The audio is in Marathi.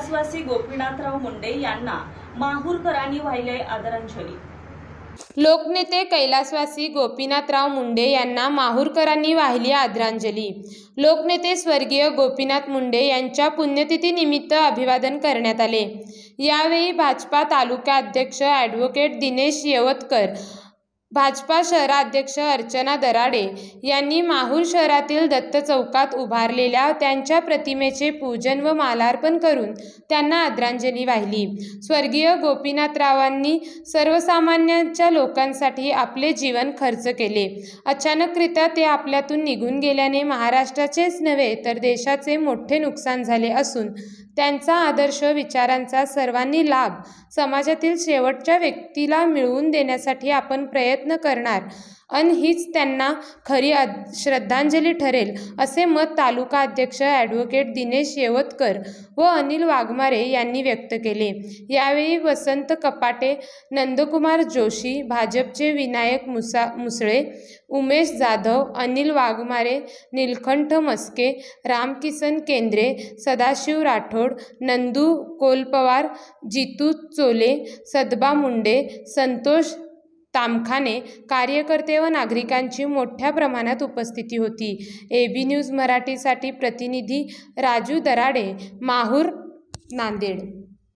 कैलासवासी गोपीनाथराव मुंडे यांना माहूरकरांनी वाहिली आदरांजली। लोकनेते कैलासवासी गोपीनाथराव मुंडे यांना माहूरकरांनी वाहिली आदरांजली। लोकनेते स्वर्गीय गोपीनाथ मुंडे यांच्या पुण्यतिथीनिमित्त अभिवादन करण्यात आले। यावेळी भाजपा तालुकाध्यक्ष ॲडव्होकेट दिनेश येवतकर, भाजपा शहराध्यक्ष अर्चना दराडे यांनी माहूर शहरातील दत्त चौकात उभारलेल्या त्यांच्या प्रतिमेचे पूजन व मालार्पण करून त्यांना आदरांजली वाहिली। स्वर्गीय गोपीनाथरावांनी सर्वसामान्यांच्या लोकांसाठी आपले जीवन खर्च केले। अचानकरित्या ते आपल्यातून निघून गेल्याने महाराष्ट्राचेच नव्हे तर देशाचे मोठे नुकसान झाले असून त्यांचा आदर्श विचारांचा सर्वांनी लाभ समाजातील शेवटच्या व्यक्तीला मिळवून देण्यासाठी आपण प्रयत्न करणार अन हीच त्यांना खरी श्रद्धांजली ठरेल, असे मत तालुका अध्यक्ष ॲडव्होकेट दिनेश येवतकर व अनिल वाघमारे यांनी व्यक्त केले। यावेळी वसंत कपाटे, नंदकुमार जोशी, भाजपचे विनायक मुसळे, उमेश जाधव, अनिल वाघमारे, नीलकंठ मस्के, रामकिसन केंद्रे, सदाशिव राठोड, नंदू कोलपवार, जितू चोले, सदबा मुंडे, संतोष तामखाने, कार्यकर्ते व नागरिकांची मोठ्या प्रमाणात उपस्थिती होती। AB न्यूज मराठीसाठी प्रतिनिधी राजू दराडे, माहूर, नांदेड।